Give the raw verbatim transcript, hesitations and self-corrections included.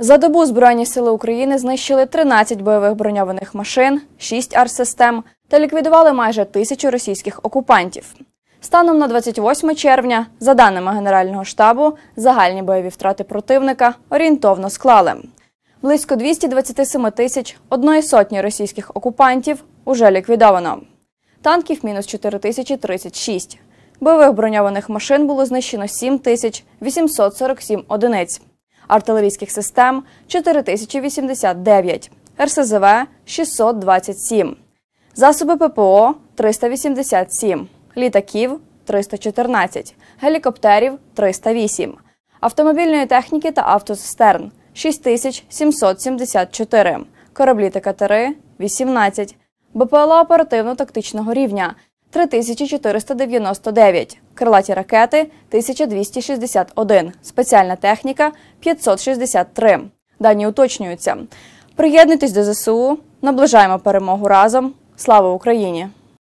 За добу Збройні сили України знищили тринадцять бойових броньованих машин, шість артсистем та ліквідували майже тисячу російських окупантів. Станом на двадцять восьме червня, за даними Генерального штабу, загальні бойові втрати противника орієнтовно склали. Близько двісті двадцять сім тисяч одної сотні російських окупантів уже ліквідовано. Танків – мінус чотири тисячі тридцять шість. Бойових броньованих машин було знищено сім тисяч вісімсот сорок сім одиниць. Артилерійських систем – чотири тисячі вісімдесят дев'ять. ер ес зе ве – шістсот двадцять сім. Засоби пе пе о – триста вісімдесят сім. Літаків – триста чотирнадцять. Гелікоптерів – триста вісім. Автомобільної техніки та автоцистерн – шість тисяч сімсот сімдесят чотири. Кораблі та катери – вісімнадцять. бе пе ел о оперативно-тактичного рівня – три тисячі чотириста дев'яносто дев'ять. Крилаті ракети – тисяча двісті шістдесят один. Спеціальна техніка – п'ятсот шістдесят три. Дані уточнюються. Приєднуйтесь до зе се у. Наближаємо перемогу разом. Слава Україні!